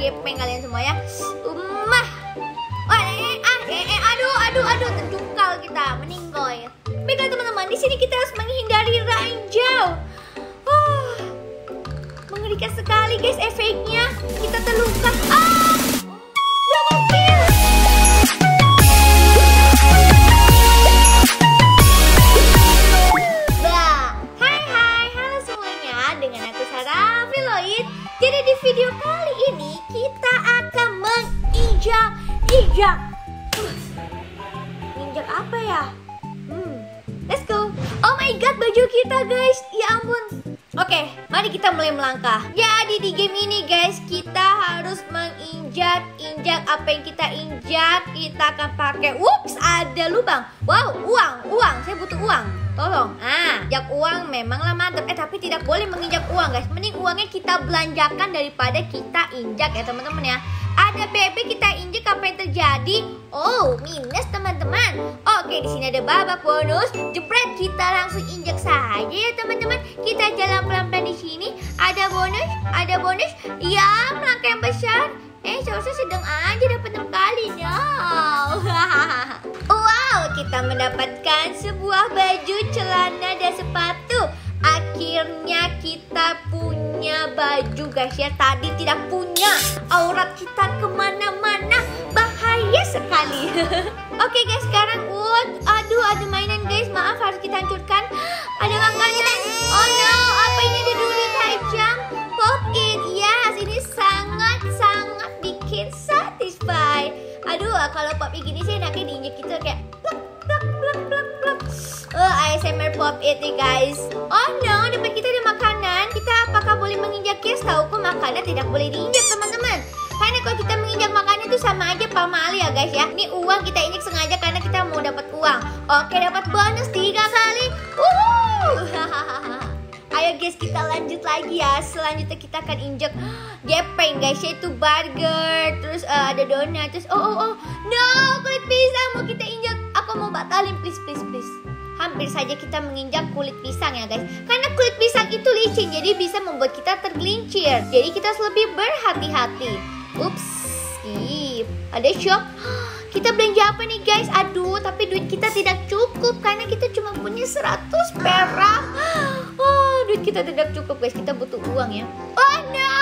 gepeng kalian semua ya. Aduh, terjungkal kita, meninggoy. Baiklah teman-teman, di sini kita harus menghindari ranjau. Mengerikan sekali guys efeknya. Kita terluka. Double kill. Hai, halo semuanya. Dengan aku Sarah Filoid. Jadi di video kali ini kita akan menginjak. Injak apa ya? Let's go. Oh my god, baju kita guys. Ya ampun. Oke, mari kita mulai melangkah. Jadi di game ini guys, kita harus menginjak apa yang kita injak. Kita akan pakai. Ups, ada lubang. Wow, uang. Saya butuh uang. Tolong. Injak uang memanglah mantap. Tapi tidak boleh menginjak uang guys. Mending uangnya kita belanjakan daripada kita injak ya teman-teman ya. Ada bebek kita injek, apa yang terjadi? Oh, minus teman-teman. Oke, di sini ada babak bonus. Jebret, kita langsung injek saja ya teman-teman. Kita jalan pelan-pelan di sini. Ada bonus. Ya, melangkah yang besar. Seharusnya sedang aja dapat 6 kali. No. Wow, kita mendapatkan sebuah baju, celana dan sepatu. Akhirnya kita punya baju guys ya. Tadi tidak punya. Aurat kita kemana-mana. Bahaya sekali. Oke guys, sekarang ada mainan guys. Maaf, harus kita hancurkan. Ada makanan. Oh no, apa ini, ada duri tajam. Pop it. Yes, ini sangat bikin satisfied. Aduh, kalau pop it gini sih enaknya diinjek gitu kayak plak. ASMR pop it nih guys. Oh no, depan kita ada makanan. Kita apakah boleh menginjaknya? Setauku makanan tidak boleh diinjak teman-teman. Karena kalau kita menginjak makanan itu sama aja pamali ya guys ya. Ini uang kita injak sengaja karena kita mau dapat uang. Oke, dapat bonus 3 kali. Ayo guys, kita lanjut lagi ya. Selanjutnya kita akan injak gepeng guys, yaitu burger. Terus ada donat. Terus no, kulit pisang mau kita injak. Aku mau batalin, please. Hampir saja kita menginjak kulit pisang ya guys. Karena kulit pisang itu licin, jadi bisa membuat kita tergelincir. Jadi kita harus lebih berhati-hati. Ups, ada shop. Kita belanja apa nih guys? Aduh, tapi duit kita tidak cukup karena kita cuma punya 100 perak. Duit kita tidak cukup guys, kita butuh uang ya. Oh no,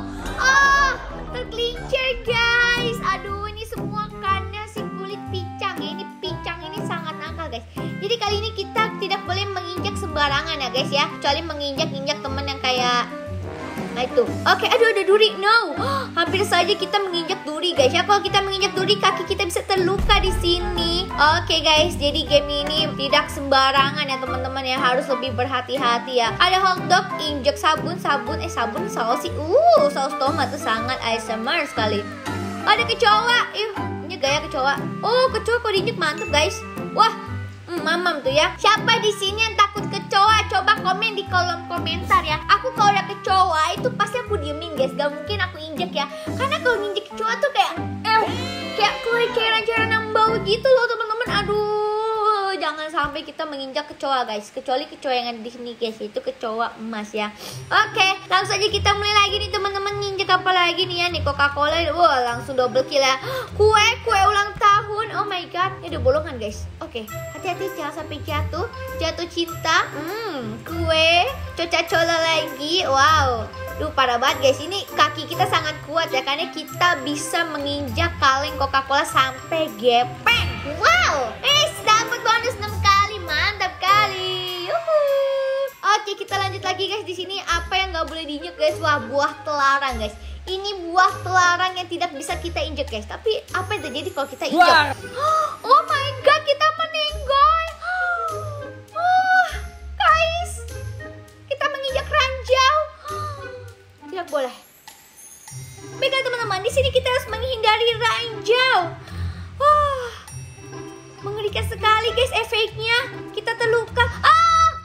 tergelincir guys. Aduh, ini semua karena si kulit pincang ya. Ini pincang ini sangat nakal guys. Jadi kali ini kita tidak boleh menginjak sembarangan ya guys ya. Kecuali menginjak teman yang kayak itu. Oke, aduh ada duri. No, hampir saja kita menginjak duri guys ya. Kalau kita menginjak duri, kaki kita bisa terluka di sini. Oke guys, jadi game ini tidak sembarangan ya teman-teman ya. Harus lebih berhati-hati ya. Ada hotdog, injak sabun saus sih. Saus tomat tuh sangat ASMR sekali. Ada kecoa. Ini gaya kecoa. Oh, kecoa kalau diinjak mantep guys. Wah, mamam tuh ya. Siapa di sini yang takut kecoa? Coba komen di kolom komentar ya. Aku kalau ada kecoa itu pasti aku diemin guys. Gak mungkin aku injek ya. Karena kalau nginjek kecoa tuh kayak keluar cairan-cairan yang bau gitu loh teman-teman. Aduh, jangan sampai kita menginjak kecoa guys. Kecuali kecoa yang ada di sini guys, itu kecoa emas ya. Oke, langsung aja kita mulai lagi nih teman-teman. Nginjek apa lagi nih ya? Nih Coca-Cola. Wah, langsung double kill ya. Kue ulang tahun. Oh my god, ini ada bolongan guys. Oke, hati-hati jangan sampai jatuh cinta. Kue Coca-Cola lagi. Wow, parah banget guys. Ini kaki kita sangat kuat ya, karena kita bisa menginjak kaleng Coca-Cola sampai gepeng. Wow, dapat bonus 6 kali, mantap kali. Oke, kita lanjut lagi guys. Di sini apa yang nggak boleh diinjak guys? Wah, buah telarang guys. Ini buah telarang yang tidak bisa kita injek guys. Tapi apa yang terjadi kalau kita injek? Oh my god, kita meninggoy. Guys, kita menginjak ranjau. Tidak boleh. Baiklah teman-teman, di sini kita harus menghindari ranjau. Mengerikan sekali guys efeknya. Kita terluka.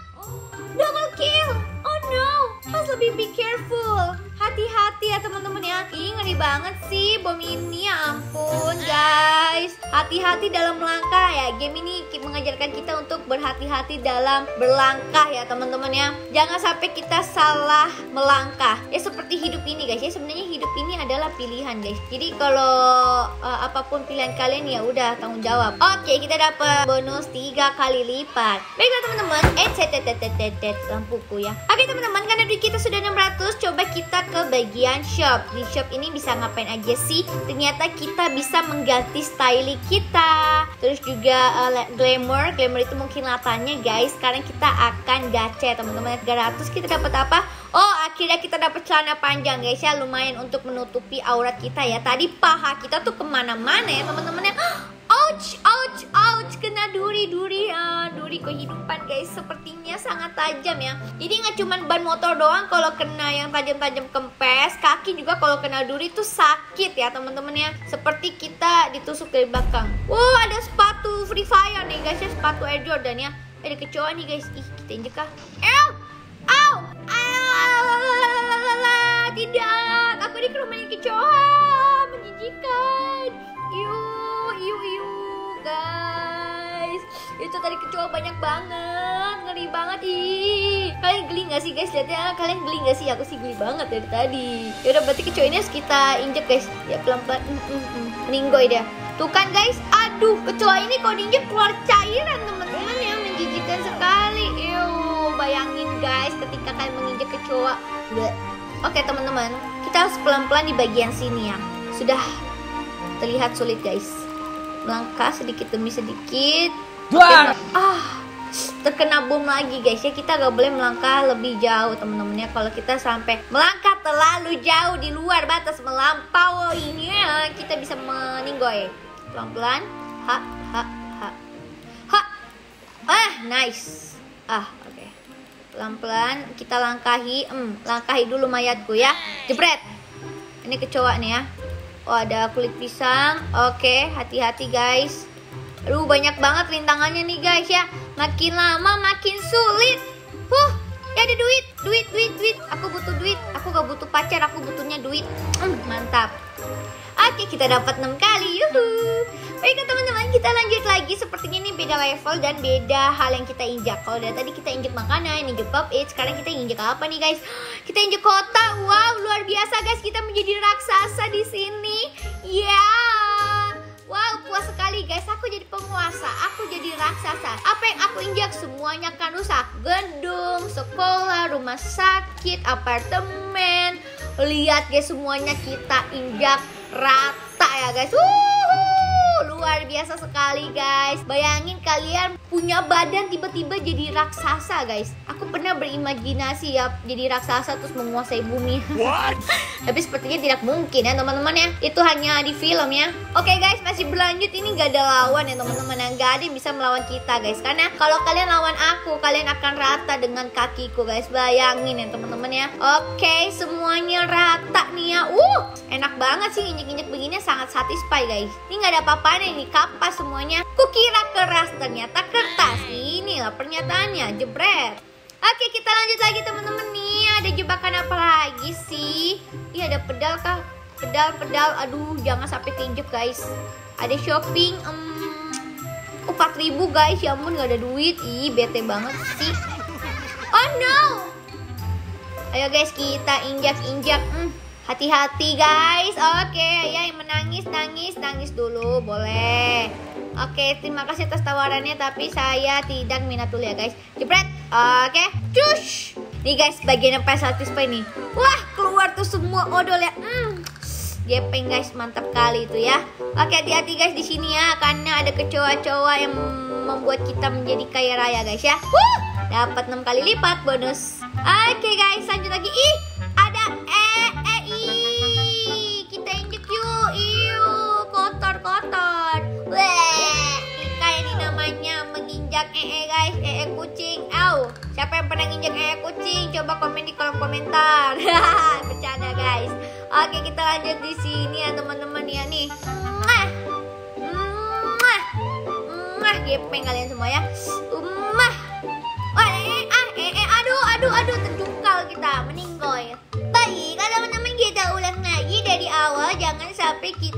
Double kill. Oh no, harus lebih be careful. Hati-hati ya teman-teman ya. Ih, ngeri banget sih bom ini, ya ampun guys. Hati-hati dalam melangkah ya. Game ini mengajarkan kita untuk berhati-hati dalam berlangkah ya teman-teman ya. Jangan sampai kita salah melangkah. Ya seperti hidup ini guys ya. Sebenarnya hidup ini adalah pilihan guys. Jadi kalau apapun pilihan kalian ya udah tanggung jawab. Oke, kita dapat bonus 3 kali lipat. Baiklah teman-teman. Lampuku ya. Oke teman-teman, karena duit kita sudah 600, coba kita ke bagian shop. Di shop ini bisa ngapain aja sih? Ternyata kita bisa mengganti styling kita. Terus juga glamour itu mungkin latanya guys. Sekarang kita akan gacha teman-teman. 300 kita dapat apa? Oh, akhirnya kita dapat celana panjang guys ya. Lumayan untuk menutupi aurat kita ya. Tadi paha kita tuh kemana-mana ya teman-teman ya. Ouch, ouch, ouch, kena duri kehidupan guys. Sepertinya sangat tajam ya. Jadi nggak cuma ban motor doang kalau kena yang tajam-tajam kempes, kaki juga kalau kena duri tuh sakit ya teman-teman ya. Seperti kita ditusuk dari belakang. Wow, ada sepatu Free Fire nih guys ya, sepatu Air Jordan ya. Ada kecoa nih guys. Ih, kita injek kah? Tidak, aku dikerumahin kecoa, menjijikan. Guys, itu tadi kecoa banyak banget, ngeri banget. Ih, kalian geli gak sih guys? Lihatnya kalian geli gak sih? Aku sih geli banget dari tadi. Yaudah, berarti kecoa ini harus kita injek guys. Ya pelan-pelan. Meninggoy dia. Tuh kan guys, aduh, kecoa ini kalau diinjek keluar cairan teman-teman ya, menjijikan sekali. Bayangin guys ketika kalian menginjek kecoa. Oke teman-teman, kita harus pelan-pelan di bagian sini ya. Sudah terlihat sulit guys. Melangkah sedikit demi sedikit. Terkena bom lagi guys ya. Kita gak boleh melangkah lebih jauh teman-teman ya. Kalau kita sampai melangkah terlalu jauh di luar batas melampauinya, kita bisa meninggoy. Pelan-pelan. Nice. Oke. Pelan-pelan kita langkahi. Langkahi dulu mayatku ya. Jebret. Ini kecoa nih ya. Oh, ada kulit pisang. Oke, hati-hati guys. Aduh, banyak banget rintangannya nih guys ya. Makin lama makin sulit. Ya ada duit. Aku butuh duit. Aku gak butuh pacar, aku butuhnya duit. Mantap. Oke, kita dapat 6 kali. Yuhu. Baiklah teman-teman, kita lanjut lagi. Sepertinya ini beda level dan beda hal yang kita injak. Kalau dari tadi kita injak makanan, injak pop it. Sekarang kita injak apa nih guys? Kita injak kota. Wow, luar biasa guys. Kita menjadi raksasa di sini. Wow, puas sekali guys. Aku jadi penguasa. Aku jadi raksasa. Apa yang aku injak semuanya kan rusak. Gedung, sekolah, rumah sakit, apartemen. Lihat guys, semuanya kita injak rata ya guys. Luar biasa sekali guys. Bayangin kalian punya badan tiba-tiba jadi raksasa guys. Aku pernah berimajinasi ya jadi raksasa terus menguasai bumi. Tapi sepertinya tidak mungkin ya teman-teman ya. Itu hanya di film ya. Oke guys, masih berlanjut. Ini gak ada lawan ya teman-teman. Gak ada yang bisa melawan kita guys. Karena kalau kalian lawan aku, kalian akan rata dengan kakiku guys. Bayangin ya teman-teman ya. Oke, semuanya rata nih ya. Enak banget sih injek-injek begini, sangat satisfy guys. Ini gak ada apa-apanya, ini kapas semuanya. Kukira keras, ternyata kertas. Inilah pernyataannya, jebret. Oke, kita lanjut lagi teman-teman nih. Ada jebakan apa lagi sih? Iya, ada pedal kah? Pedal. Aduh, jangan sampai keinjek guys. Ada shopping. 4.000 guys. Ya ampun, gak ada duit. Ih, bete banget sih. Oh no. Ayo guys, kita injak. Hati-hati guys. Oke, ya yang menangis, nangis dulu boleh. Oke, terima kasih atas tawarannya, tapi saya tidak minat dulu ya guys. Jepret. Oke, cush. Nih guys, bagian yang paling satisfy nih. Wah, keluar tuh semua odol ya. Gepeng guys, mantap kali itu ya. Oke, hati-hati guys di sini ya, karena ada kecoa-coa yang membuat kita menjadi kaya raya guys ya. Dapat 6 kali lipat bonus. Oke guys, lanjut lagi. Ada kita injek yuk. Kotor. Kayak ini namanya menginjak guys, kucing. Siapa yang pernah nginjak kucing? Coba komen di kolom komentar. Bercanda guys. Oke, kita lanjut di sini ya teman-teman ya nih. Gepeng kalian semua ya. Aduh, terjungkal kita, meninggoy. Baik, teman-teman, kita ulang lagi dan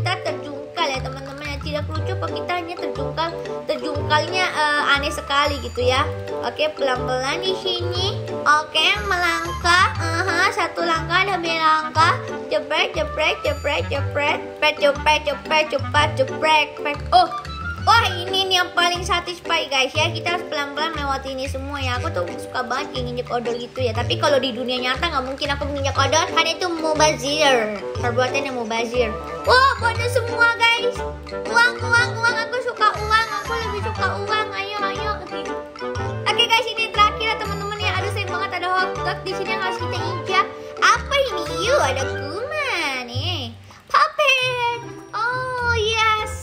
kita terjungkal ya teman-teman ya. Tidak lucu apa kita hanya terjungkal. Terjungkalnya aneh sekali gitu ya. Oke, pelan-pelan di sini. Oke, melangkah. Satu langkah demi langkah. Jeprek, jeprek, jeprek, jeprek. Cepat, jeprek. Oh, wah ini nih yang paling satisfy guys ya. Kita harus pelan-pelan melewati ini semua ya. Aku tuh suka banget nginjek odol gitu ya. Tapi kalau di dunia nyata nggak mungkin aku menginjak odol, karena itu mubazir. Perbuatannya mubazir. Wah, bonus semua guys. Uang. Aku suka uang. Aku lebih suka uang. Ayo. Oke guys, ini terakhir ya teman-teman ya. Aduh sayang banget ada hotdog di sini yang harus kita injak. Apa ini? Yuk, ada kuman nih. Puppet. Oh yes.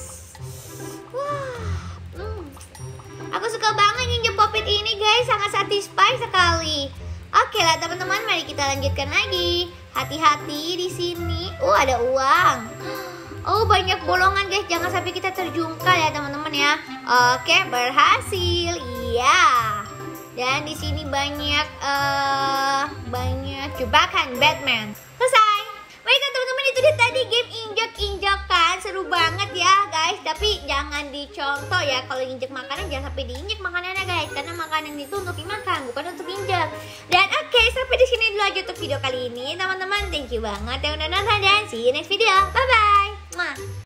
Aku suka banget nginjek puppet ini guys, sangat satisfy sekali. Oke lah teman-teman, mari kita lanjutkan lagi. Hati-hati di sini. Ada uang. Banyak bolongan guys, jangan sampai kita terjungkal ya teman-teman ya. Oke, berhasil. Iya. Dan di sini banyak jebakan Batman. Selesai. Baiklah teman-teman, itu dia tadi game injak-injakan. Seru banget ya guys. Tapi jangan dicontoh ya. Kalau injak makanan jangan sampai diinjak makanannya guys. Karena makanan itu untuk dimakan, bukan untuk injak. Dan oke, sampai di sini dulu aja untuk video kali ini teman-teman. Thank you banget yang udah nonton dan see you next video. Bye bye.